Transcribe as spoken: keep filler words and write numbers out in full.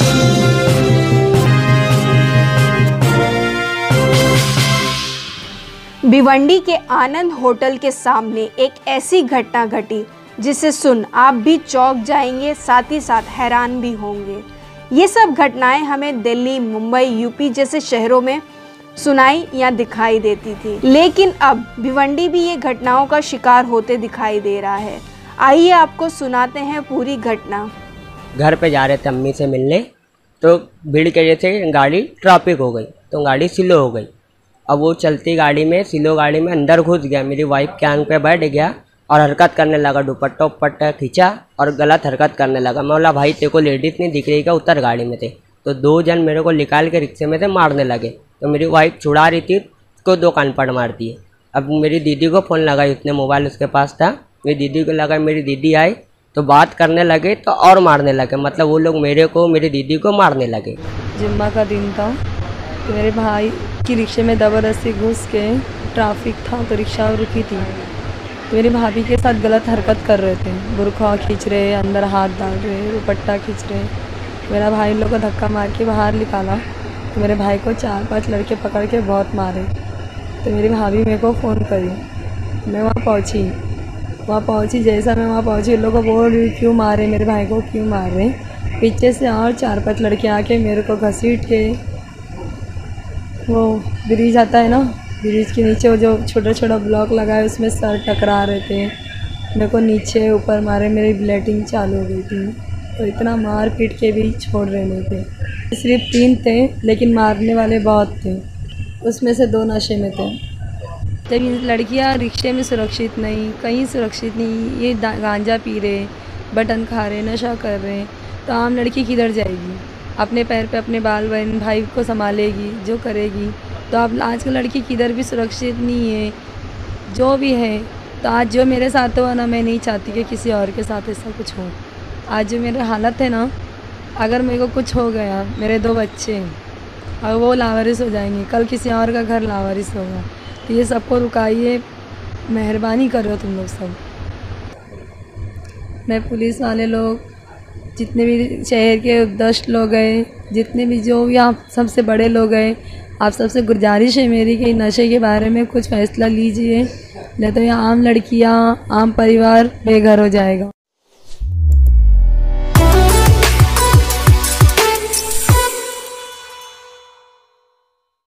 भिवंडी के आनंद होटल के सामने एक ऐसी घटना घटी जिसे सुन आप भी चौंक जाएंगे, साथ ही साथ हैरान भी होंगे। ये सब घटनाएं हमें दिल्ली, मुंबई, यूपी जैसे शहरों में सुनाई या दिखाई देती थी, लेकिन अब भिवंडी भी ये घटनाओं का शिकार होते दिखाई दे रहा है। आइए आपको सुनाते हैं पूरी घटना। घर पे जा रहे थे अम्मी से मिलने, तो भीड़ की वजह से गाड़ी ट्रैफिक हो गई, तो गाड़ी स्लो हो गई। अब वो चलती गाड़ी में, स्लो गाड़ी में अंदर घुस गया, मेरी वाइफ के आंख पे बैठ गया और हरकत करने लगा, दुपट्टा उपट्टा खींचा और गलत हरकत करने लगा। मैं बोला भाई तेरे को लेडीज़ नहीं दिख रही क्या, उतर गाड़ी में थे। तो दो जन मेरे को निकाल के रिक्शे में से मारने लगे, तो मेरी वाइफ छुड़ा रही थी, उसको दो कान पड़ मार दिए। अब मेरी दीदी को फ़ोन लगाई, उसने मोबाइल उसके पास था, मेरी दीदी को लगा, मेरी दीदी आई तो बात करने लगे तो और मारने लगे, मतलब वो लोग मेरे को, मेरी दीदी को मारने लगे। जुम्मा का दिन था, तो मेरे भाई की रिक्शे में ज़बरदस्ती घुस के, ट्रैफिक था तो रिक्शा रुकी थी, तो मेरी भाभी के साथ गलत हरकत कर रहे थे, बुरखा खींच रहे, अंदर हाथ डाल रहे, दुपट्टा खींच रहे। मेरा भाई लोग को धक्का मार के बाहर निकाला, तो मेरे भाई को चार पांच लड़के पकड़ के बहुत मारे। तो मेरी भाभी मेरे को फ़ोन करी, मैं वहाँ पहुँची वहाँ पहुँची जैसा मैं वहाँ पहुँची, उन लोगों को बोल रही क्यों मारे मेरे भाई को, क्यों मार रहे। पीछे से और चार पांच लड़के आके मेरे को घसीट के, वो ब्रिज आता है ना, ब्रिज के नीचे वो जो छोटा छोटा ब्लॉक लगा है उसमें सर टकरा रहे थे, मेरे को नीचे ऊपर मारे, मेरी ब्लीडिंग चालू हो गई थी। तो इतना मार पीट के भी छोड़ रहे नहीं थे। सिर्फ तीन थे लेकिन मारने वाले बहुत थे, उसमें से दो नशे में थे। जब ये लड़कियां रिक्शे में सुरक्षित नहीं, कहीं सुरक्षित नहीं, ये गांजा पी रहे, बटन खा रहे, नशा कर रहे, तो आम लड़की किधर जाएगी, अपने पैर पे अपने बाल बहन भाई को संभालेगी, जो करेगी। तो अब आज की लड़की किधर भी सुरक्षित नहीं है, जो भी है। तो आज जो मेरे साथ हुआ ना, मैं नहीं चाहती कि किसी और के साथ ऐसा कुछ हो। आज जो मेरे हालत है ना, अगर मेरे को कुछ हो गया, मेरे दो बच्चे हैं और वो लावारिस हो जाएंगे, कल किसी और का घर लावारिस होगा। तो ये सबको रुकाइए, मेहरबानी करो तुम लोग सब। मैं पुलिस वाले लोग, जितने भी शहर के दस लोग गए, जितने भी जो भी आप सबसे बड़े लोग गए, आप सबसे गुजारिश है मेरी कि नशे के बारे में कुछ फैसला लीजिए, नहीं तो यहाँ आम लड़कियाँ, आम परिवार बेघर हो जाएगा।